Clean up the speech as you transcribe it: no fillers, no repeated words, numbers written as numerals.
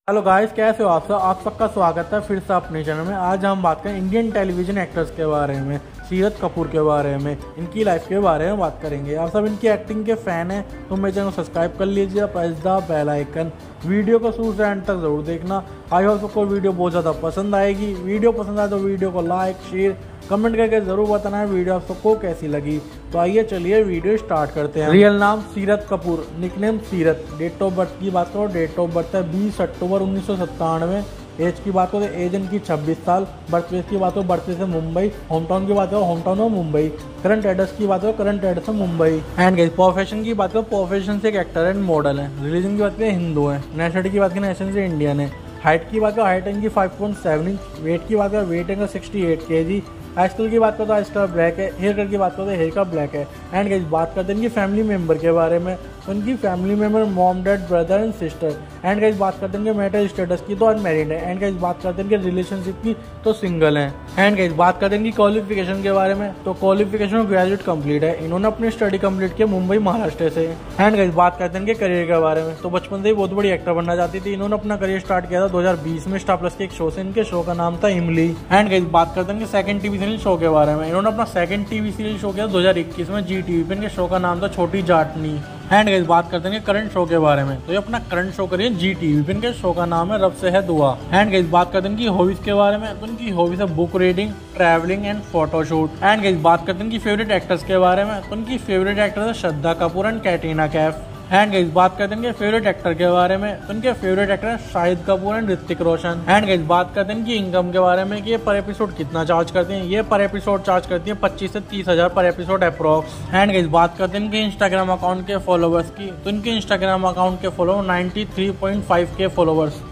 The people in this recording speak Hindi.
हेलो गाइस, कैसे हो आप सब? आप सबका स्वागत है फिर से अपने चैनल में। आज हम बात करें इंडियन टेलीविजन एक्टर्स के बारे में, सीरत कपूर के बारे में, इनकी लाइफ के बारे में बात करेंगे। आप सब इनकी एक्टिंग के फ़ैन हैं तो मेरे चैनल को सब्सक्राइब कर लीजिए, press the bell icon. Video को शुरू से एंड तक ज़रूर देखना। आई होप सबको वीडियो बहुत ज़्यादा पसंद आएगी। वीडियो पसंद आए तो वीडियो को लाइक, शेयर, कमेंट करके ज़रूर बताना है वीडियो आप सबको कैसी लगी। तो आइए चलिए वीडियो स्टार्ट करते हैं। रियल नाम Seerat Kapoor, nickname Seerat. Date of birth की बात करो, डेट ऑफ बर्थ है 20 अक्टूबर 1997। एज की बात करो तो एज इनकी 26 साल। बर्थ प्लेस की बात करो, बर्थ प्लेस है मुंबई। होम टाउन की बात करो, होम टाउन है मुंबई। करंट एड्रेस की बात करो, करंट एड्रेस है मुंबई। एंड गाइस प्रोफेशन की बात करो, प्रोफेशन से एक एक्टर एंड मॉडल है। रिलीजन की बात करें हिंदू है। नेशनलिटी की बात करें नेशनल से इंडियन है। हाइट की बात करो, हाइट इनकी 5.7 इंच। वेट की बात करो, वेट इनका 68 kg। आई स्टाइल की बात करो तो आई स्टाइल ब्लैक है। हेयर कट की बात करो तो हेयर का ब्लैक है। एंड गाइस बात करते हैं इनकी फैमिली मेंबर के बारे में। तो इनकी family member mom, dad, brother and sister. And guys बात करते हैं इनके मैरिटल स्टेटस की तो अनमैरिड है। एंड गाइस बात करते हैं इनके रिलेशनशिप की तो सिंगल है। एंड गाइस बात करते हैं इनकी क्वालिफिकेशन के बारे में। तो क्वालिफिकेशन ग्रेजुएट कंप्लीट है। इन्होंने अपनी स्टडी कंप्लीट किया मुंबई महाराष्ट्र से। एंड गाइस बात करते हैं इनके करियर के बारे में। तो बचपन से ही बहुत बड़ी एक्टर बनना चाहती थी। इन्होंने अपना करियर स्टार्ट किया था 2020 में स्टार प्लस के एक शो से। इनके शो का नाम था इमली। एंड गाइस बात करते हैं इनके सेकंड टीवी सीरियल शो के बारे में। इन्होंने अपना सेकंड टीवी सीरियल शो किया 2021 में जी टीवी पे। इनके शो का नाम था छोटी जाटनी। एंड गाइस बात करते हैं करंट शो के बारे में। तो ये अपना करंट शो करिए जी टीवी पे। इनके शो का नाम है रब से है दुआ। एंड गाइस बात करते हैं इनकी हॉबीज के बारे में। तो इनकी हॉबीज है book reading, travelling and photoshoot. And guys बात करते हैं इनकी फेवरेट एक्टर्स के बारे में। तो इनकी फेवरेट एक्टर है Shraddha Kapoor and Katrina Kaif. And guys बात करते हैं इनके फेवरेट एक्टर के बारे में। तो इनके फेवरेट एक्टर है Shahid Kapoor and Hrithik Roshan. And guys बात करते हैं इनकी इनकम के बारे में कि ये पर एपिसोड कितना चार्ज करते हैं। ये पर एपिसोड चार्ज करती है 25 से 30 हज़ार पर एपिसोड अप्रॉक्स। एंड गाइस बात करते हैं इनके इंस्टाग्राम अकाउंट के फॉलोवर्स की। तो इनके इंस्टाग्राम अकाउंट के फॉलोवर 93.5 के फॉलोवर्स।